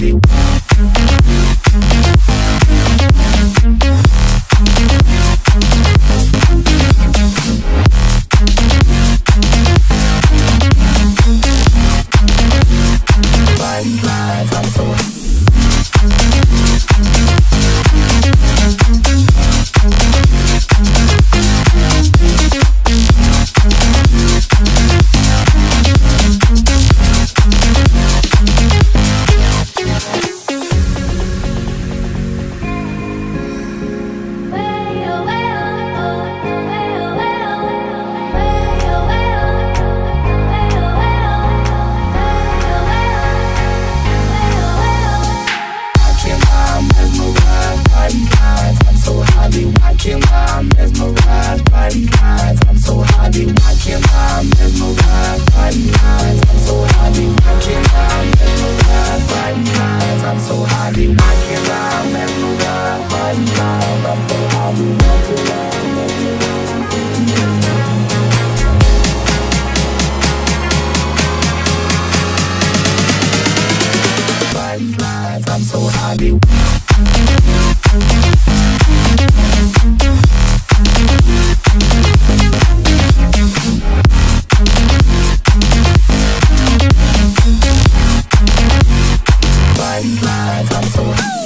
happy. I'm so watching my mesmerized by these lines. I'm so happy watching my mesmerized by these lines. I'm so happy watching my mesmerized by these lines. I'm so happy watching my mesmerized by these lines. I'm so happy watching my mesmerized by these lines. I'm so happy. I'm so